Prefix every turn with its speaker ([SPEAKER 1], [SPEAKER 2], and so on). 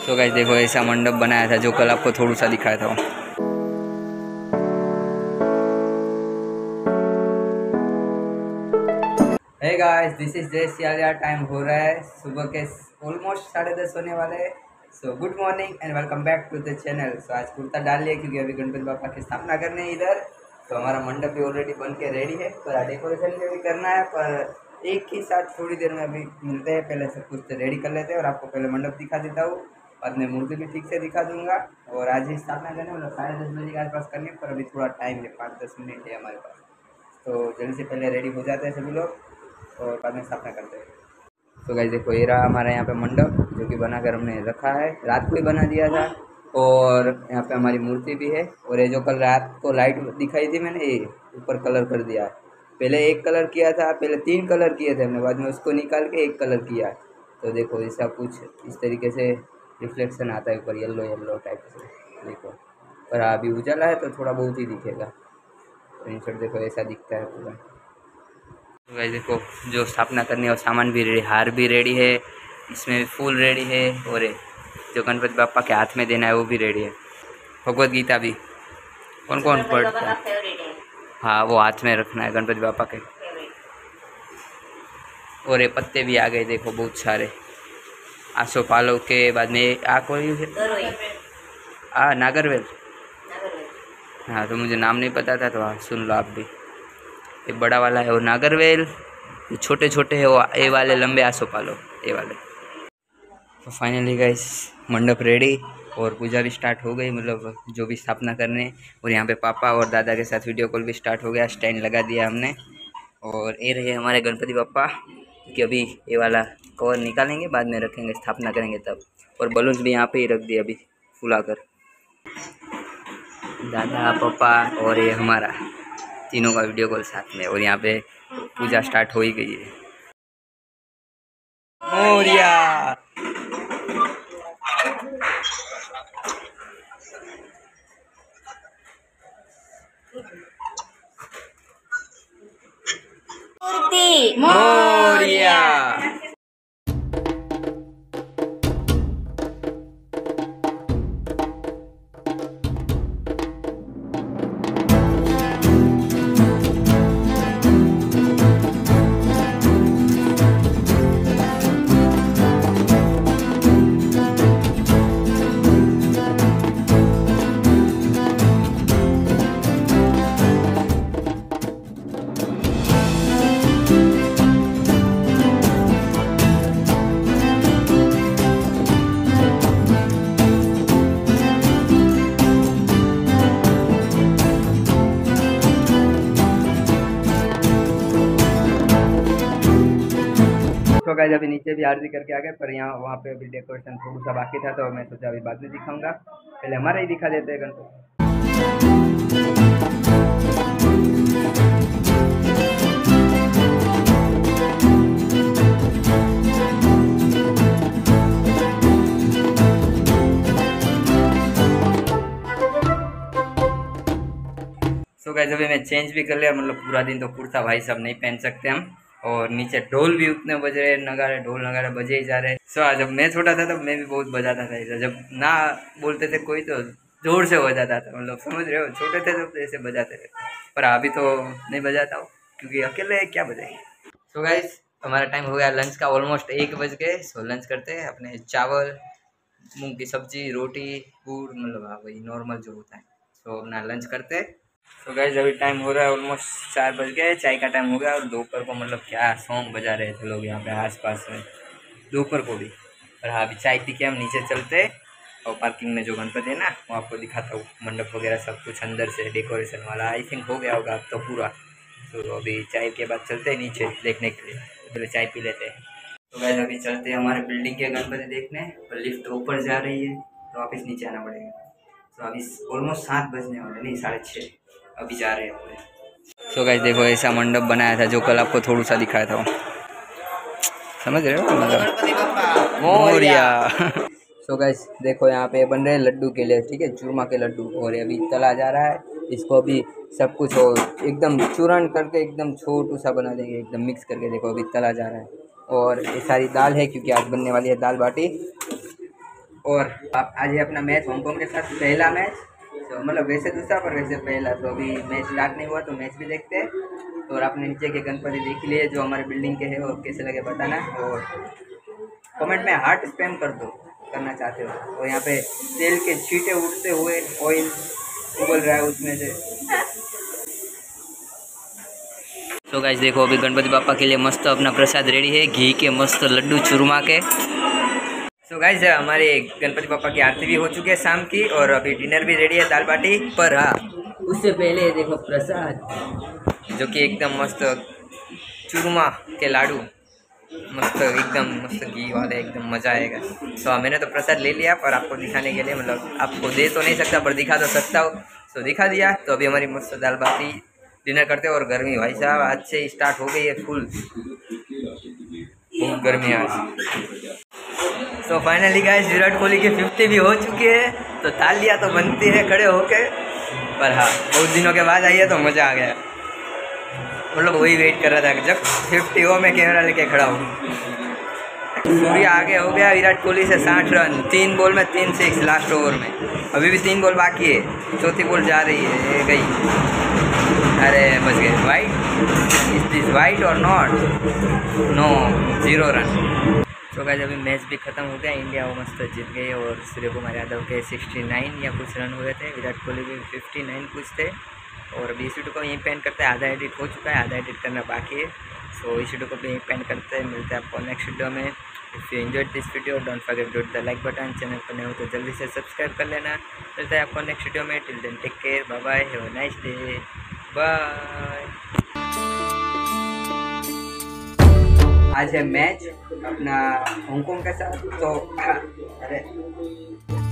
[SPEAKER 1] तो गाइस देखो ऐसा मंडप बनाया था जो कल आपको थोड़ा सा दिखाया था। हे गाइस, दिस इज जय सियालिया। टाइम हो रहा है सुबह के ऑलमोस्ट 10:30 होने वाले हैं। So good morning and welcome back to the channel. So आज कुर्ता डाल लिया क्योंकि अभी गणपति बापा की स्थापना करने हैं इधर। तो हमारा मंडप भी ऑलरेडी बन के रेडी है, पर डेकोरेशन भी करना है। पर एक ही साथ थोड़ी देर में अभी मिलते हैं, पहले सब कुछ रेडी कर लेते हैं और आपको पहले मंडप दिखा देता हूँ, बाद में मूर्ति भी ठीक से दिखा दूंगा। और आज ही स्थापना करने मतलब 10:30 बजे के आसपास करनी है, पर अभी थोड़ा टाइम है, 5-10 मिनट है हमारे पास। तो जल्दी से पहले रेडी हो जाते हैं सभी लोग और बाद में स्थापना करते हैं। तो गाइस देखो ये रहा हमारे यहाँ पे मंडप जो कि बनाकर हमने रखा है, रात को ही बना दिया था। और यहाँ पे हमारी मूर्ति भी है। और ये जो कल रात को लाइट दिखाई थी मैंने, ये ऊपर कलर कर दिया। पहले एक कलर किया था, पहले 3 कलर किए थे हमने, बाद में उसको निकाल के एक कलर किया। तो देखो ऐसा कुछ इस तरीके से रिफ्लेक्शन आता है ऊपर, येलो येलो टाइप से देखो। पर अभी उजाला है तो थोड़ा बहुत ही दिखेगा। तो इंसर्ट देखो ऐसा दिखता है पूरा। तो गाइस देखो जो स्थापना करनी है वो सामान भी रेडी, हार भी रेडी है, इसमें भी फूल रेडी है। और जो गणपति बापा के हाथ में देना है वो भी रेडी है। भगवत गीता भी कौन कौन पढ़ता है? हाँ, वो हाथ में रखना है गणपति बापा के। और ये पत्ते भी आ गए देखो बहुत सारे, आसो पालो के बाद में आ कोई नागरवेल। हाँ, तो मुझे नाम नहीं पता था, तो हाँ सुन लो आप भी। ये बड़ा वाला है वो नागरवेल, ये छोटे छोटे है वो ए वाले लंबे आसो पालो, ये वाले। तो फाइनली गाइस मंडप रेडी और पूजा भी स्टार्ट हो गई, मतलब जो भी स्थापना करने। और यहाँ पे पापा और दादा के साथ वीडियो कॉल भी स्टार्ट हो गया, स्टैंड लगा दिया हमने। और ये रहे हमारे गणपति बापा कि अभी ये वाला कवर निकालेंगे, बाद में रखेंगे, स्थापना करेंगे तब। और बलून्स भी यहाँ पे ही रख दिए अभी फुलाकर। दादा पापा और ये हमारा तीनों का वीडियो कॉल साथ में। और यहाँ पे पूजा स्टार्ट हो ही गई है। मोरिया मोरिया। तो गाइस अभी नीचे भी आरती करके आ गए, पर यहाँ वहाँ पे अभी डेकोरेशन थोड़ा सा बाकी था, तो मैं सोचा अभी बाद में दिखाऊंगा, पहले हमारा ही दिखा देते हैं गणपति। तो गाइस अभी मैं चेंज भी कर लिया, मतलब पूरा दिन तो कुर्ता भाई सब नहीं पहन सकते हम। और नीचे ढोल भी उतने बज रहे, नगाड़े ढोल नगाड़े बजे ही जा रहे। जब मैं छोटा था तब मैं भी बहुत बजाता था ऐसा, जब ना बोलते थे कोई तो जोर से बजाता था, मतलब समझ रहे हो, छोटे थे तब तो ऐसे बजाते थे। पर अभी तो नहीं बजाता हूँ क्योंकि अकेले क्या बजाएंगे। सो गाइस हमारा टाइम हो गया लंच का, ऑलमोस्ट 1 बज गए। सो लंच करते हैं अपने, चावल, मूंग की सब्जी, रोटी, गुड़, मतलब हाँ वही नॉर्मल जो होता है। सो अपना लंच करते हैं। तो गाइस अभी टाइम हो रहा है ऑलमोस्ट 4 बज गए, चाय का टाइम हो गया। और दोपहर को मतलब क्या सॉन्ग बजा रहे थे लोग यहाँ पे आसपास में, दोपहर को भी। और हाँ अभी चाय पी के हम नीचे चलते हैं, और पार्किंग में जो गणपति है ना वो आपको दिखाता हूँ, मंडप वगैरह सब कुछ अंदर से डेकोरेशन वाला आई थिंक हो गया होगा अब तो पूरा। तो अभी चाय के बाद चलते हैं नीचे देखने के लिए, पहले चाय पी लेते हैं। तो गाइस अभी चलते हैं हमारे बिल्डिंग के गणपति देखने, पर लिफ्ट तो ऊपर जा रही है तो वापस नीचे आना पड़ेगा। तो अभी ऑलमोस्ट 7 बजने वाले, नहीं 6:30 अभी जा रहे हैं। तो गाइस देखो ऐसा मंडप बनाया था जो कल आपको थोड़ा सा दिखाया था, समझ रहे हो मतलब मोरिया। सो गाइस देखो यहाँ पे बन रहे हैं लड्डू के लिए, ठीक है, चूरमा के लड्डू। और अभी तला जा रहा है इसको, अभी सब कुछ हो एकदम चूर्ण करके एकदम छोटू सा बना देंगे, एकदम मिक्स करके। देखो अभी तला जा रहा है। और ये सारी दाल है क्योंकि आज बनने वाली है दाल बाटी। और आज है अपना मैच हांगकांग के साथ, पहला मैच। तो मतलब वैसे दूसरा पर वैसे पहला। तो अभी मैच स्टार्ट नहीं हुआ तो मैच भी देखते हैं। और आपने नीचे के गणपति देख लिए जो हमारे बिल्डिंग के हैं, और कैसे लगे बताना। और कमेंट में हार्ट स्पैम कर दो करना चाहते हो। और यहाँ पे तेल के छींटे उड़ते हुए ऑयल उबल रहा है उसमें से। तो गाइस देखो, अभी गणपति बापा के लिए मस्त अपना प्रसाद रेडी है, घी के मस्त लड्डू चूरमा के। तो गाइस हमारे गणपति बापा की आरती भी हो चुकी है शाम की, और अभी डिनर भी रेडी है, दाल बाटी। पर हाँ, उससे पहले देखो प्रसाद, जो कि एकदम मस्त चूरमा के लाडू, मस्त एकदम मस्त घी वाले, एकदम मज़ा आएगा। तो मैंने तो प्रसाद ले लिया, पर आपको दिखाने के लिए, मतलब आपको दे तो नहीं सकता पर दिखा तो सकता हो, तो दिखा दिया। तो अभी हमारी मस्त दाल बाटी डिनर करते हैं। और गर्मी भाई साहब आज से स्टार्ट हो गई है फुल, बहुत गर्मी आज। तो फाइनली गाइस विराट कोहली के 50 भी हो चुके हैं, तो तालियां तो बनती है खड़े होके। पर हाँ, बहुत दिनों के बाद आई है तो मज़ा आ गया। मतलब वही वेट कर रहा था कि जब 50 हो मैं कैमरा लेके खड़ा हूँ। सूर्य आगे हो गया विराट कोहली से 60 रन, 3 बॉल में 3 6 लास्ट ओवर में। अभी भी 3 बॉल बाकी है, चौथी बॉल जा रही है, ये गई। अरे बच गए। वाइट, इज दिस वाइट और नॉट? No, 0 run. तो गाइस अभी मैच भी ख़त्म हो गया, इंडिया वो मस्त जीत गई। और सूर्य कुमार यादव के 69 या कुछ रन हुए थे, विराट कोहली के 59 कुछ थे। और अभी इस वीडियो को यहीं पेंड करते हैं, आधा एडिट हो चुका है, आधा एडिट करना बाकी है। सो इस वीडियो को भी यहीं पेंड करते हैं, मिलते हैं आपको नेक्स्ट वीडियो में। If you enjoyed this video don't forget to hit the like button, channel पर नए हो तो जल्दी से सब्सक्राइब कर लेना। मिलते हैं आपको नेक्स्ट वीडियो में, till then take care, bye bye, have a nice day, bye. आज है मैच अपना हांगकांग के साथ, तो अरे